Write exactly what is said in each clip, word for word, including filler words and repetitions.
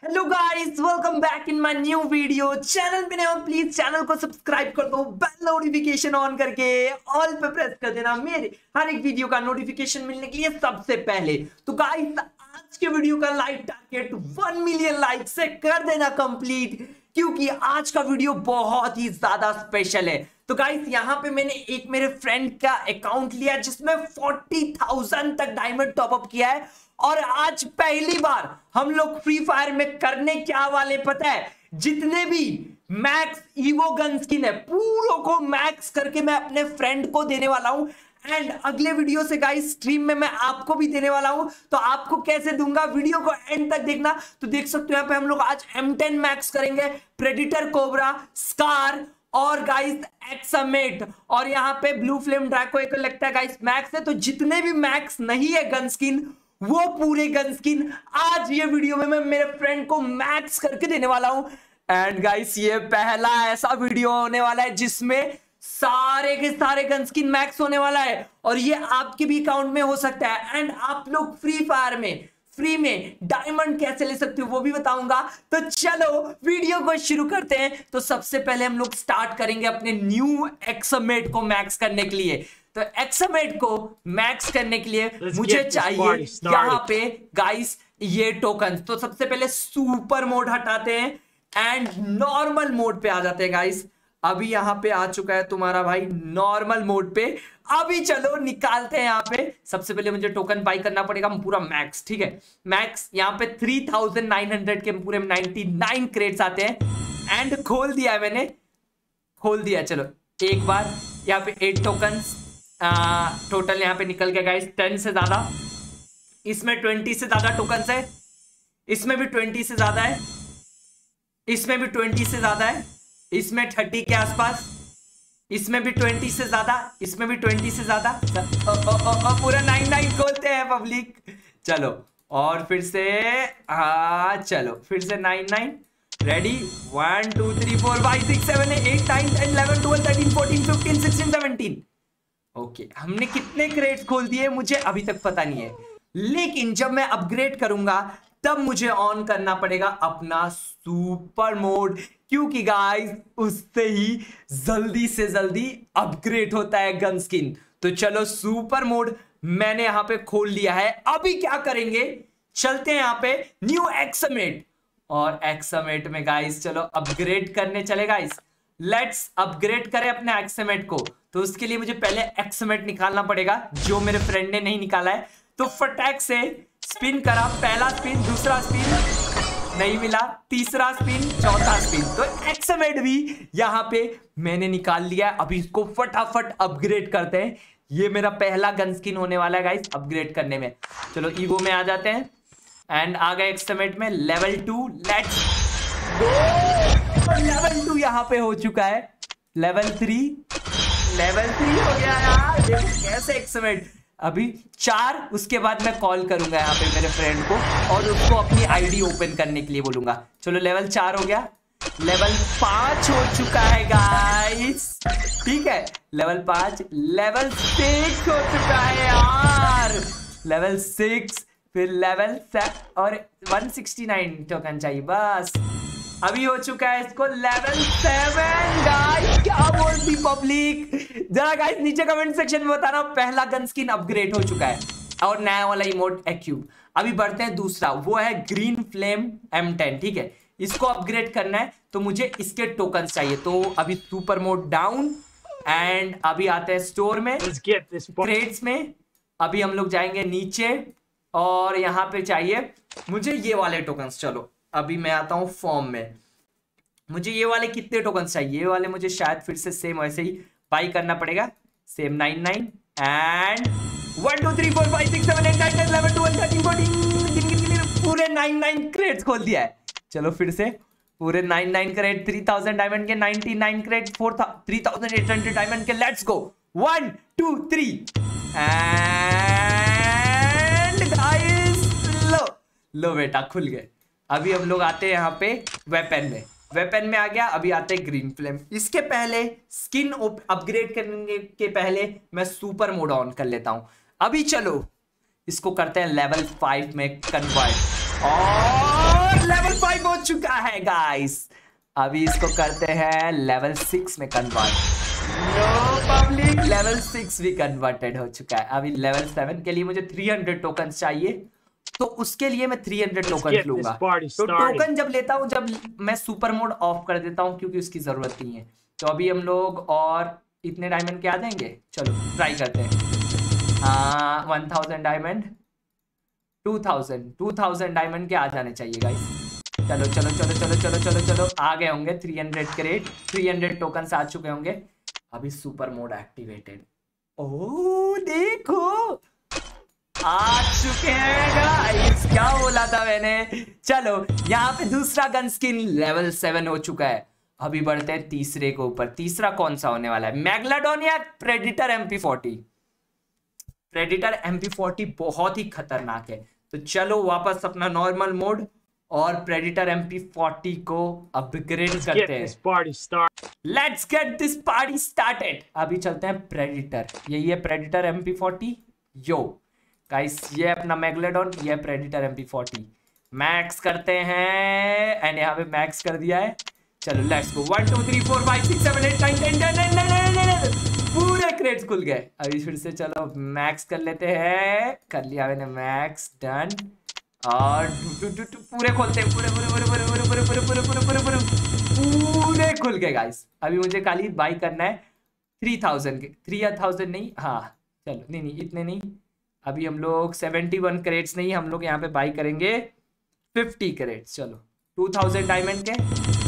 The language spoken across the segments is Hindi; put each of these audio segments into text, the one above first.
Hello guys, welcome back in my new video. Channel पे नए हो प्लीज चैनल को सब्सक्राइब कर दो, बेल नोटिफिकेशन ऑन करके ऑल पे प्रेस कर देना मेरे हर एक वीडियो का नोटिफिकेशन मिलने के लिए सबसे पहले। तो गाइस आज के वीडियो का like target one million like से कर देना कंप्लीट, क्योंकि आज का वीडियो बहुत ही ज्यादा स्पेशल है। तो गाइस यहाँ पे मैंने एक मेरे फ्रेंड का अकाउंट लिया जिसमें फोर्टी थाउजेंड तक डायमंड टॉपअप किया है, और आज पहली बार हम लोग फ्री फायर में करने क्या वाले पता है, जितने भी मैक्स ईवो गन स्किन है पूरों को मैक्स करके मैं अपने फ्रेंड को देने वाला हूं। एंड अगले वीडियो से गाइस स्ट्रीम में मैं आपको भी देने वाला हूं। तो आपको कैसे दूंगा, वीडियो को एंड तक देखना। तो देख सकते हो यहाँ पे हम लोग आज एम टेन मैक्स करेंगे, प्रेडिटर कोबरा, स्कार और गाइस एक्समेट, और यहाँ पे ब्लू फ्लेम ड्रैको एक लगता है गाइस मैक्स है। तो जितने भी मैक्स नहीं है गन स्किन वो पूरे गन स्किन आज ये वीडियो में मैं मेरे फ्रेंड को मैक्स करके देने वाला हूं। एंड गाइस ये पहला ऐसा वीडियो होने वाला है जिसमें सारे के सारे गन स्किन मैक्स होने वाला है, और ये आपके भी अकाउंट में हो सकता है। एंड आप लोग फ्री फायर में फ्री में डायमंड कैसे ले सकते हो वो भी बताऊंगा। तो चलो वीडियो को शुरू करते हैं। तो सबसे पहले हम लोग स्टार्ट करेंगे अपने न्यू एक्समेट को मैक्स करने के लिए। तो एक्समेट को मैक्स करने के लिए Let's मुझे चाहिए यहाँ पे गाइस ये टोकन। तो सबसे पहले सुपर मोड हटाते हैं एंड नॉर्मल मोड पे आ जाते हैं गाइस। अभी यहाँ पे आ चुका है तुम्हारा भाई नॉर्मल मोड पे। अभी चलो निकालते हैं। यहाँ पे सबसे पहले मुझे टोकन बाई करना पड़ेगा पूरा मैक्स, ठीक है। मैक्स यहाँ पे थ्री थाउजेंड नाइन हंड्रेड के पूरे नाइनटी नाइन क्रेट्स आते हैं। एंड खोल दिया है मैंने, खोल दिया। चलो एक बार यहाँ पे एट टोकन टोटल यहाँ पे निकल गया गाइस, टेन से ज्यादा। इसमें ट्वेंटी से ज्यादा टोकन है, इसमें भी ट्वेंटी से ज्यादा है, इसमें भी ट्वेंटी से ज्यादा है, इसमें थर्टी के आसपास, इसमें भी ट्वेंटी से ज्यादा, इसमें भी ट्वेंटी से ज्यादा। पूरा नाइन नाइन खोलते हैं पब्लिक। चलो और फिर से हाँ चलो फिर से nine nine. Ready, one two three four five six seven eight nine ten eleven twelve thirteen fourteen fifteen sixteen seventeen. Okay okay, हमने कितने क्रेट्स खोल दिए मुझे अभी तक पता नहीं है, लेकिन जब मैं अपग्रेड करूंगा तब मुझे ऑन करना पड़ेगा अपना सुपर मोड, क्योंकि गाइस उससे ही जल्दी से जल्दी अपग्रेड होता है गन स्किन। तो चलो सुपर मोड मैंने यहां पे खोल लिया है। अभी क्या करेंगे, चलते हैं यहाँ पे न्यू एक्समेट, और एक्समेट में गाइस चलो अपग्रेड करने चले गाइस। लेट्स अपग्रेड करें अपने एक्समेट को। तो उसके लिए मुझे पहले एक्समेट निकालना पड़ेगा जो मेरे फ्रेंड ने नहीं निकाला है। तो फटाक से स्पिन करा, पहला स्पिन, दूसरा स्पिन नहीं मिला, तीसरा स्पिन, चौथा स्पिन। तो एक्समेट भी यहाँ पे मैंने निकाल लिया। अभी इसको फटाफट अपग्रेड करते हैं। ये मेरा पहला गन स्किन होने वाला है गाइस अपग्रेड करने में। चलो ईवो में आ जाते हैं एंड आ गए एक्समेट में level two. Let's go. Level two यहाँ पे हो चुका है, लेवल थ्री, लेवल थ्री हो गया यार। देखो कैसे एक्समेट। अभी चार, उसके बाद मैं कॉल करूंगा यहाँ पे मेरे फ्रेंड को और उसको अपनी आईडी ओपन करने के लिए बोलूंगा। चलो लेवल चार हो गया, लेवल पांच हो चुका है गाइस, ठीक है। लेवल पांच, लेवल सिक्स हो चुका है यार, लेवल सिक्स, फिर लेवल सेवन, और वन सिक्सटी नाइन टोकन चाहिए बस। अभी हो चुका है इसको लेवल सेवन गाइस। क्या बोलती पब्लिक, जरा गाइस नीचे कमेंट सेक्शन में बताना पहला गन स्किन अपग्रेड हो चुका है और नया वाला इमोट एक्यूब। अभी बढ़ते हैं दूसरा, वो है ग्रीन फ्लेम एम टेन, ठीक है। इसको अपग्रेड करना है तो मुझे इसके टोकन चाहिए। तो अभी सुपर मोड डाउन एंड अभी आते हैं स्टोर में, क्रेट्स में। अभी हम लोग जाएंगे नीचे और यहाँ पे चाहिए मुझे ये वाले टोकन्स। चलो अभी मैं आता हूँ फॉर्म में। मुझे ये वाले कितने टोकन चाहिए, ये वाले मुझे शायद फिर से सेम वैसे ही बाई करना पड़ेगा, same nine nine and one two three four five six seven eight nine ten eleven twelve thirteen fourteen पूरे नाइन नाइन क्रेट्स खोल दिया है। चलो फिर से पूरे nine nine crate, three thousand diamond के ninety nine crate, four three thousand eight hundred diamond के। Let's go, one two three and guys लो लो बेटा खुल गए। अभी हम लोग आते हैं यहाँ पे वेपन में, वेपन में आ गया। अभी आते हैं ग्रीन फ्लेम। इसके पहले स्किन अपग्रेड करने के पहले मैं सुपर मोड ऑन कर लेता हूं। अभी चलो इसको करते हैं लेवल फाइव में कन्वर्ट, और लेवल फाइव चुका है गाइस। अभी इसको करते हैं लेवल सिक्स में convert. No public, level six भी कन्वर्टेड हो चुका है। अभी लेवल सेवन के लिए मुझे थ्री हंड्रेड टोकन चाहिए, तो उसके लिए मैं थ्री हंड्रेड टोकन लूंगा। तो टोकन जब लेता हूं, जब मैं सुपर मोड ऑफ कर देता हूं क्योंकि उसकी जरूरत नहीं है। तो अभी हम लोग और इतने डायमंड के आ जाएंगे। चलो ट्राई करते हैं। हाँ, one thousand diamond, two thousand two thousand diamond के आ जाने चाहिए गाइस। चलो चलो चलो चलो चलो चलो चलो आ गए होंगे three hundred crate, three hundred token आ चुके होंगे। अभी सुपर मोड एक्टिवेटेड। ओह देखो आ चुके हैं गाइस, क्या बोला था मैंने। चलो यहाँ पे दूसरा गन स्किन लेवल सेवन हो चुका है। अभी बढ़ते हैं तीसरे के ऊपर। तीसरा कौन सा होने वाला है, मैग्लाडॉन या predator M P forty? Predator M P forty बहुत ही खतरनाक है। तो चलो वापस अपना नॉर्मल मोड और प्रेडिटर एम पी फोर्टी को अपग्रेड करते हैं। Let's get this party started. अभी चलते हैं प्रेडिटर। यही है predator M P forty. Yo guys, ये अपना मैग्लाडॉन, ये predator M P forty. Max करते हैं एंड यहाँ पे मैक्स कर दिया है। चलो let's go. One two three four five six seven eight nine ten ten ten पूरे क्रेट्स खुल गए। अभी फिर से चलो मैक्स कर लेते हैं। कर लिया मैंने मैक्स, डन। और टू, टू, टू, पूरे खोलते हैं, पूरे पूरे पूरे पूरे पूरे पूरे पूरे पूरे पूरे पूरे पूरे पूरे खुल गए गाइस। अभी मुझे खाली बाई करना है थ्री थाउजेंड के, थ्री थाउजेंड नहीं, हाँ चलो नहीं नहीं इतने नहीं। अभी हम लोग सेवेंटी वन क्रेट्स नहीं, हम लोग यहाँ पे बाई करेंगे फिफ्टी क्रेट्स। चलो टू थाउजेंड डायमंड के।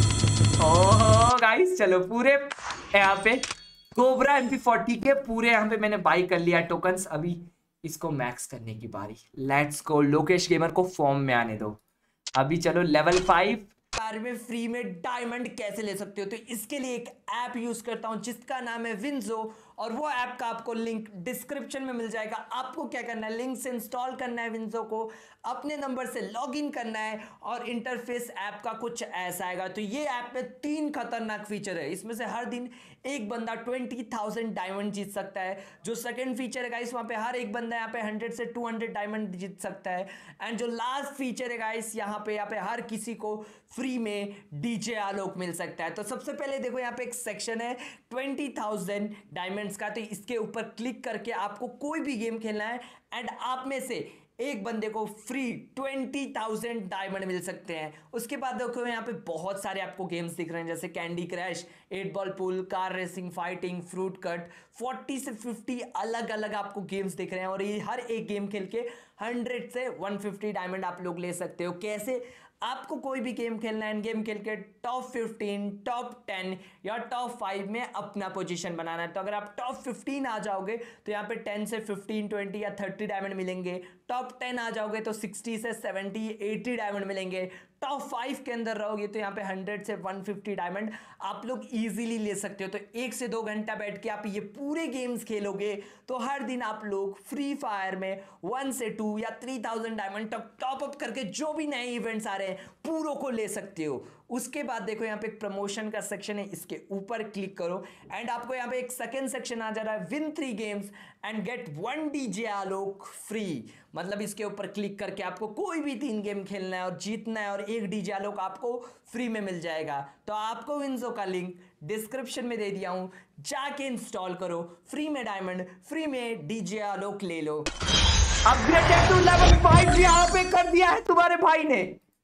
ओह गाइस चलो पूरे यहाँ पे कोबरा एम पी फोर्टी के पूरे यहाँ पे मैंने बाई कर लिया टोकन्स। अभी इसको मैक्स करने की बारी। Let's go. लोकेश गेमर को फॉर्म में आने दो। अभी चलो लेवल फाइव। कार में फ्री में डायमंड कैसे ले सकते हो, तो इसके लिए एक ऐप यूज करता हूं जिसका नाम है विंजो, और वो ऐप का आपको लिंक डिस्क्रिप्शन में मिल जाएगा। आपको क्या करना है, लिंक से इंस्टॉल करना है विंजो को, अपने नंबर से लॉगिन करना है और इंटरफेस ऐप का कुछ ऐसा आएगा। तो ये ऐप में तीन खतरनाक फीचर है। इसमें से हर दिन एक बंदा ट्वेंटी थाउजेंड डायमंड जीत सकता है। जो सेकंड फीचर है गाइस, वहां पे हर एक बंदा यहाँ पे हंड्रेड से टू हंड्रेड डायमंड जीत सकता है। एंड जो लास्ट फीचर है गाइस, यहाँ पे यहाँ पे हर किसी को फ्री में डीजे आलोक मिल सकता है। तो सबसे पहले देखो यहाँ पे एक सेक्शन है ट्वेंटी थाउजेंड डायमंड्स का। तो इसके ऊपर क्लिक करके आपको कोई भी गेम खेलना है एंड आप में से एक बंदे को फ्री ट्वेंटी थाउजेंड डायमंड मिल सकते हैं। उसके बाद देखो यहाँ पे बहुत सारे आपको गेम्स दिख रहे हैं, जैसे candy crash, eight ball pool, car racing, fighting, fruit cut, forty से फिफ्टी अलग अलग आपको गेम्स दिख रहे हैं। और ये हर एक गेम खेल के हंड्रेड से वन फिफ्टी डायमंड आप लोग ले सकते हो। कैसे? आपको कोई भी गेम खेलना है, गेम खेल के टॉप फिफ्टीन, टॉप टेन या टॉप फाइव में अपना पोजीशन बनाना है। तो अगर आप टॉप फिफ्टीन आ जाओगे तो यहाँ पे टेन से फिफ्टीन, ट्वेंटी या थर्टी डायमंड मिलेंगे। टॉप टेन आ जाओगे तो सिक्सटी से सेवेंटी, एटी डायमंड मिलेंगे। टॉप फाइव के अंदर रहोगे तो यहाँ पे हंड्रेड से वन फिफ्टी डायमंड आप लोग इजीली ले सकते हो। तो एक से दो घंटा बैठ के आप ये पूरे गेम्स खेलोगे तो हर दिन आप लोग फ्री फायर में वन से टू या थ्री थाउजेंड डायमंड तक टॉप अप करके जो भी नए इवेंट्स आ रहे हैं पूरों को ले सकते हो। उसके बाद देखो यहाँ पे एक प्रमोशन का सेक्शन है, इसके ऊपर क्लिक करो एंड आपको यहाँ पे एक सेकंड सेक्शन आ जा रहा है, win three games and get one DJ Alok free. मतलब इसके ऊपर क्लिक करके आपको कोई भी तीन गेम खेलना है और जीतना है और एक डीजे आलोक आपको फ्री में मिल जाएगा। तो आपको विंजो का लिंक डिस्क्रिप्शन में दे दिया हूं, जाके इंस्टॉल करो, फ्री में डायमंड, फ्री में डीजे आलोक ले लो। अपग्रेडेड टू लेवल फाइव यहाँ पे कर दिया है तुम्हारे भाई ने।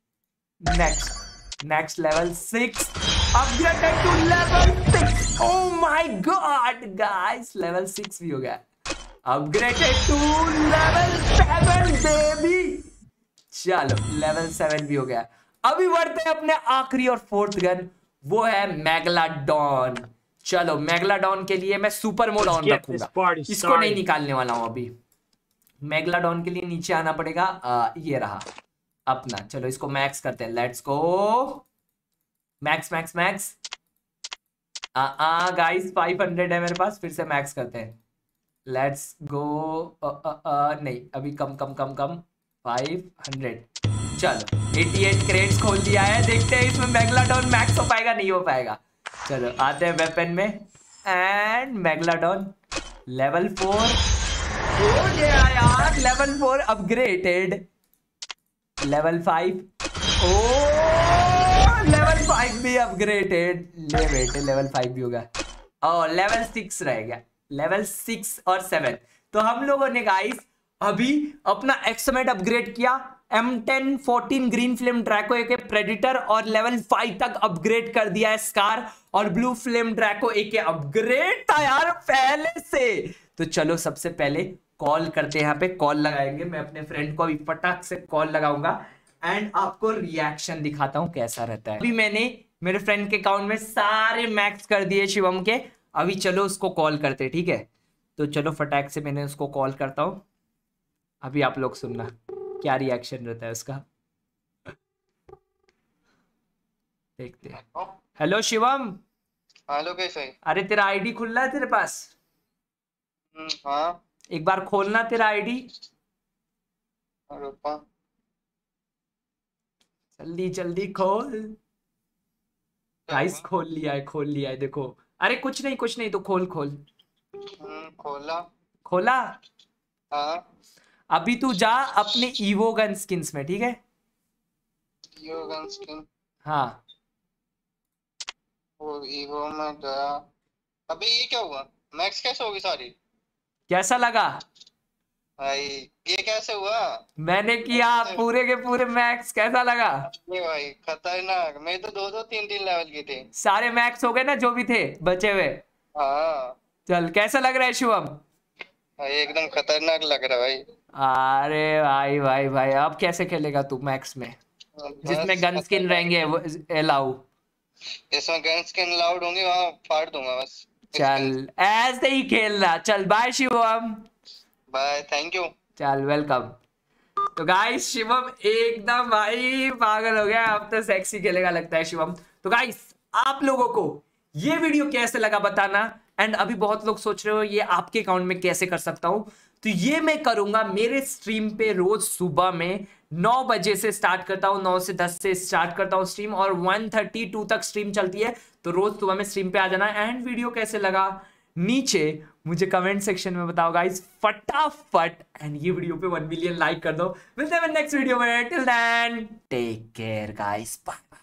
Next next level six, upgraded to level six. Oh my god guys, level six भी हो गया। Upgraded to level seven baby. चलो लेवल सेवन भी हो गया। अभी बढ़ते हैं अपने आखिरी और फोर्थ गन, वो है मैग्लाडॉन। चलो मैग्लाडॉन के लिए मैं सुपर मोड ऑन रखूंगा, इसको नहीं निकालने वाला हूं अभी। मैग्लाडॉन के लिए नीचे आना पड़ेगा, आ, ये रहा अपना। चलो इसको मैक्स करते हैं, let's go. Max max max आ, आ गाइस फाइव हंड्रेड है मेरे पास, फिर से मैक्स करते हैं, लेट्स गो। नहीं अभी कम कम कम कम फाइव हंड्रेड। चलो अठासी क्रेट्स खोल दिया है, देखते हैं इसमें मैग्लाडॉन मैक्स हो पाएगा नहीं हो पाएगा। चलो आते हैं वेपन में एंड मैग्लाडॉन लेवल फोर हो गया यार, level four upgraded. Level five, oh fully upgraded. ले बेटे लेवल फाइव भी होगा और लेवल सिक्स रह गया, लेवल सिक्स और सेवन। तो हम लोगों ने गाइस अभी अपना एक्समेट अपग्रेड किया, M ten fourteen green flame Draco AK predator और लेवल फाइव तक अपग्रेड कर दिया है स्कार, और blue flame Draco AK upgrade था यार पहले से। तो चलो सबसे पहले कॉल करते हैं, यहाँ पे कॉल लगाएंगे। मैं अपने फ्रेंड को अभी फटाक से कॉल लगाऊंगा एंड आपको रिएक्शन दिखाता हूं कैसा रहता है। अभी मैंने मेरे फ्रेंड के अकाउंट में सारे मैक्स कर दिए शिवम के। अभी चलो उसको कॉल करते, ठीक है? तो चलो फटाक से मैंने उसको कॉल करता हूं। अभी आप लोग सुनना क्या रिएक्शन रहता है उसका, देखते हैं। हेलो शिवम। हेलो कैसे? अरे तेरा आईडी खुल रहा है तेरे पास? हाँ एक बार खोलना तेरा आईडी, जल्दी जल्दी खोल। गाइस खोल लिया है, खोल लिया है, देखो। अरे कुछ नहीं कुछ नहीं, तो खोल खोल। खोला खोला? हाँ। अभी तू जा अपने ईवो गन स्किन्स में, ठीक है? Evo gun skin? हाँ वो ईवो में गया। अबे ये क्या हुआ? मैक्स कैसे होगी सारी? कैसा लगा भाई ये कैसे हुआ? मैंने किया पूरे के पूरे मैक्स, कैसा लगा? नहीं भाई खतरनाक। मैं तो दो दो तीन तीन लेवल की थी। सारे मैक्स हो गए ना जो भी थे बचे हुए? हाँ। चल कैसा लग रहा है शिवम? भाई एकदम खतरनाक लग रहा है भाई। अरे भाई भाई भाई अब कैसे खेलेगा तू मैक्स में जिसमें गन स्किन रहेंगे वो अलाउ? इसमें गन स्किन अलाउड होंगे, वहां फाड़ दूंगा बस। चल ऐसे ही खेलना। चल bye Shivam. Bye, thank you. चल वेलकम। तो गाइस शिवम एकदम भाई पागल हो गया, अब तो सेक्सी खेलेगा लगता है शिवम। तो गाइस आप लोगों को ये वीडियो कैसे लगा बताना। एंड अभी बहुत लोग सोच रहे हो ये आपके अकाउंट में कैसे कर सकता हूं, तो ये मैं करूंगा मेरे स्ट्रीम पे। रोज सुबह में नौ बजे से स्टार्ट करता हूं, नौ से दस से स्टार्ट करता हूं स्ट्रीम, और वन थर्टी टू तक स्ट्रीम चलती है। तो रोज सुबह में स्ट्रीम पे आ जाना। एंड वीडियो कैसे लगा नीचे मुझे कमेंट सेक्शन में बताओ गाइस फटाफट। एंड ये वीडियो पे वन मिलियन लाइक कर दो। मिलते हैं नेक्स्ट वीडियो में। Till then take care guys, bye bye.